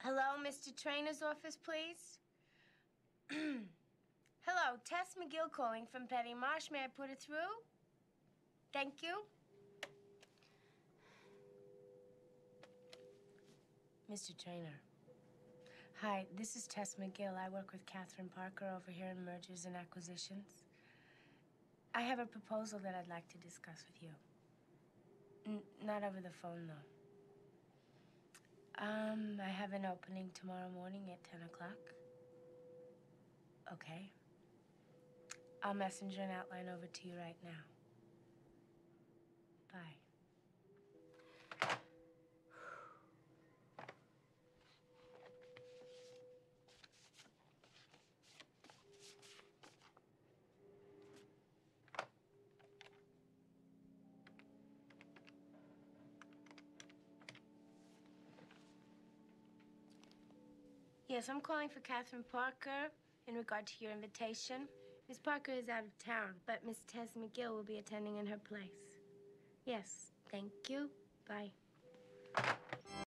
Hello, Mr. Trainer's office, please? Hello, Tess McGill calling from Petty Marsh. May I put it through? Thank you. Mr. Trainer. Hi, this is Tess McGill. I work with Catherine Parker over here in Mergers and Acquisitions. I have a proposal that I'd like to discuss with you. Not over the phone, though. I have an opening tomorrow morning at 10 o'clock. Okay. I'll messenger an outline over to you right now. Bye. Yes, I'm calling for Catherine Parker in regard to your invitation. Miss Parker is out of town, but Miss Tess McGill will be attending in her place. Yes, thank you. Bye.